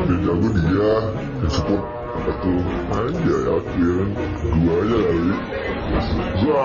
ada yang jago dia, yang support satu aja yakin, dua aja kali. Gua.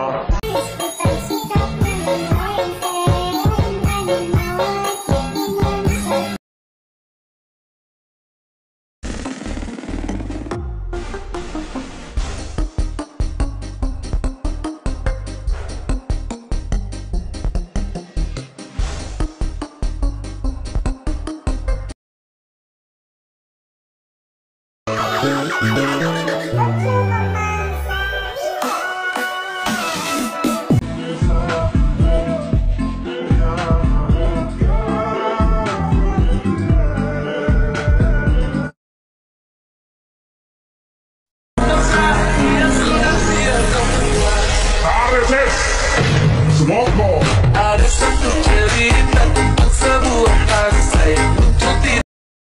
Ada satu cerita tentang sebuah kasih untuk tidak.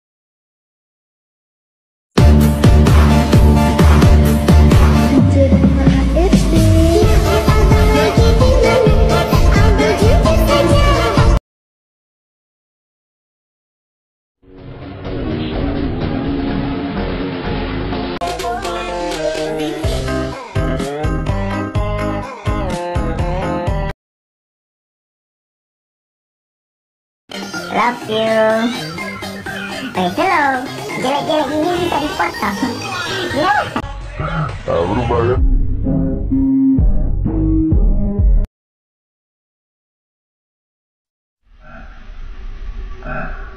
Love you. Hello. Jelek-jelek ini bisa dipotong. Ya. Berubah ya.